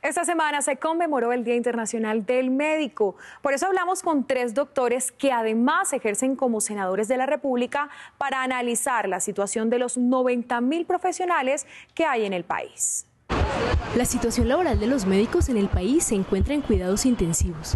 Esta semana se conmemoró el Día Internacional del Médico. Por eso hablamos con 3 doctores que además ejercen como senadores de la República para analizar la situación de los 90.000 profesionales que hay en el país. La situación laboral de los médicos en el país se encuentra en cuidados intensivos.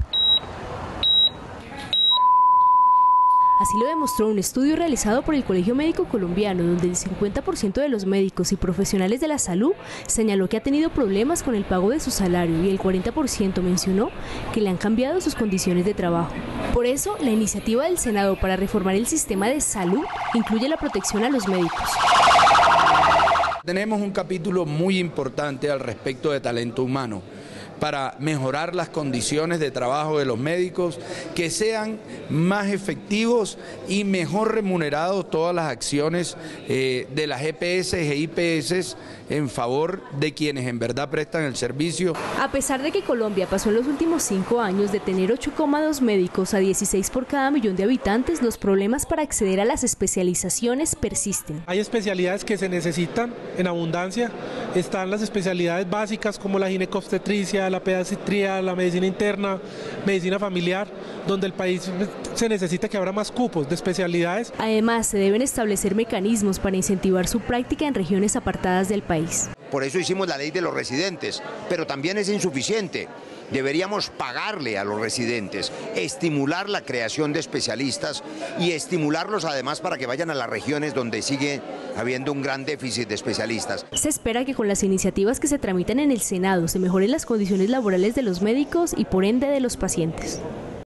Así lo demostró un estudio realizado por el Colegio Médico Colombiano, donde el 50% de los médicos y profesionales de la salud señaló que ha tenido problemas con el pago de su salario y el 40% mencionó que le han cambiado sus condiciones de trabajo. Por eso, la iniciativa del Senado para reformar el sistema de salud incluye la protección a los médicos. Tenemos un capítulo muy importante al respecto de talento humano, para mejorar las condiciones de trabajo de los médicos, que sean más efectivos y mejor remunerados todas las acciones de las EPS e IPS en favor de quienes en verdad prestan el servicio. A pesar de que Colombia pasó en los últimos 5 años de tener 8,2 médicos a 16 por cada millón de habitantes, los problemas para acceder a las especializaciones persisten. Hay especialidades que se necesitan en abundancia, están las especialidades básicas como la ginecobstetricia, la pediatría, la medicina interna, medicina familiar, donde el país se necesita que abra más cupos de especialidades. Además, se deben establecer mecanismos para incentivar su práctica en regiones apartadas del país. Por eso hicimos la ley de los residentes, pero también es insuficiente. Deberíamos pagarle a los residentes, estimular la creación de especialistas y estimularlos además para que vayan a las regiones donde sigue habiendo un gran déficit de especialistas. Se espera que con las iniciativas que se tramitan en el Senado se mejoren las condiciones laborales de los médicos y por ende de los pacientes.